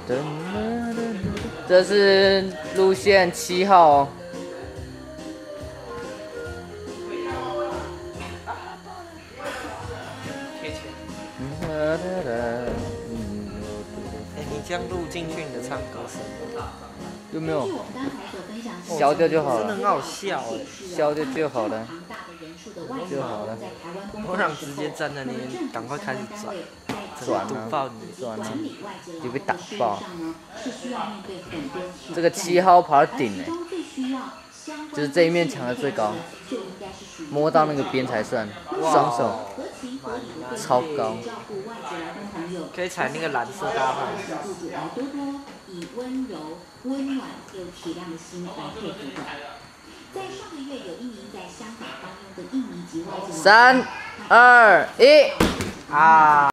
这是路线7号。 贴钱。 你这样录进去你的唱歌声， 有没有？消掉就好了。 真的很好笑哎。 消掉就好了。就好了。 我想直接站在那边，赶快开始转。 转啊， 转啊，就被打爆。这个7号跑到顶哎，就是这一面墙的最高，摸到那个边才算。双手超高。 可以踩那个蓝色大炮。 以温柔、温暖又体谅的心来配合的。在上个月有一名在香港帮佣的印尼籍外籍。 3、2、1，啊！